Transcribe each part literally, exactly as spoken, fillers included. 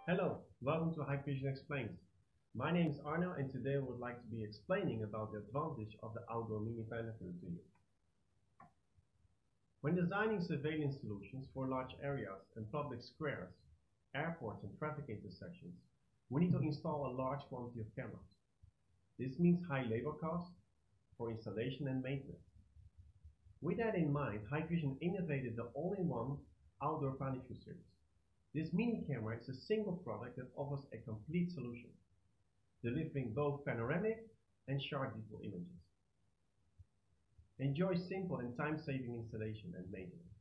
Hello, welcome to Hikvision Explains. My name is Arno and today I would like to be explaining about the advantage of the outdoor Mini PanoVu to you. When designing surveillance solutions for large areas and public squares, airports and traffic intersections, we need to install a large quantity of cameras. This means high labor costs for installation and maintenance. With that in mind, Hikvision innovated the all-in-one outdoor PanoVu series. This mini camera is a single product that offers a complete solution, delivering both panoramic and sharp detail images. Enjoy simple and time-saving installation and maintenance.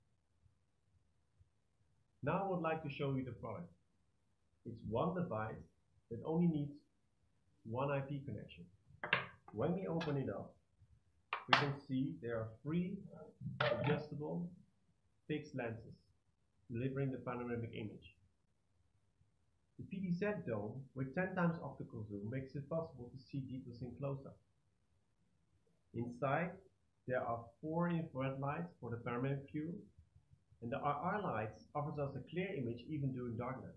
Now I would like to show you the product. It's one device that only needs one I P connection. When we open it up, we can see there are three adjustable fixed lenses delivering the panoramic image. The P D Z dome with ten times optical zoom makes it possible to see details in close-up. Inside, there are four infrared lights for the panoramic view, and the R R lights offers us a clear image even during darkness.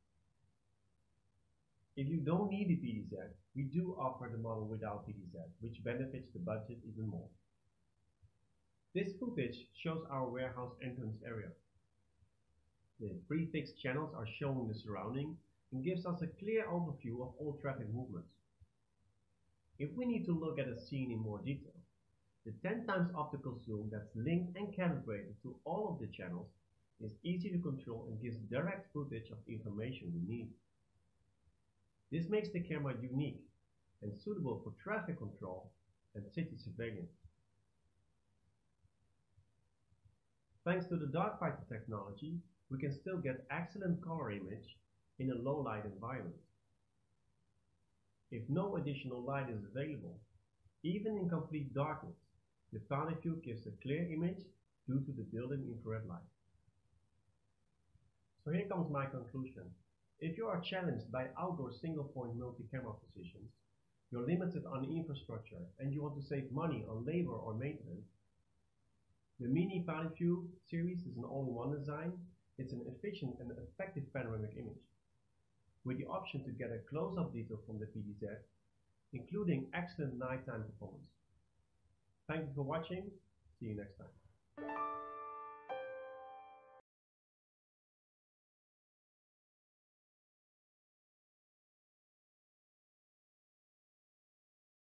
If you don't need the P D Z, we do offer the model without P D Z, which benefits the budget even more. This footage shows our warehouse entrance area. The three fixed channels are showing the surrounding and gives us a clear overview of all traffic movements. If we need to look at a scene in more detail, the ten times optical zoom that's linked and calibrated to all of the channels is easy to control and gives direct footage of the information we need. This makes the camera unique and suitable for traffic control and city surveillance. Thanks to the dark fighter technology, we can still get excellent color image in a low light environment. If no additional light is available, even in complete darkness, the PanoVu gives a clear image due to the built-in infrared light. So here comes my conclusion. If you are challenged by outdoor single-point multi-camera positions, you're limited on infrastructure, and you want to save money on labor or maintenance, the Mini PanoVu series is an all-in-one design. It's an efficient and effective panoramic image, with the option to get a close-up detail from the P D Z, including excellent nighttime performance. Thank you for watching. See you next time.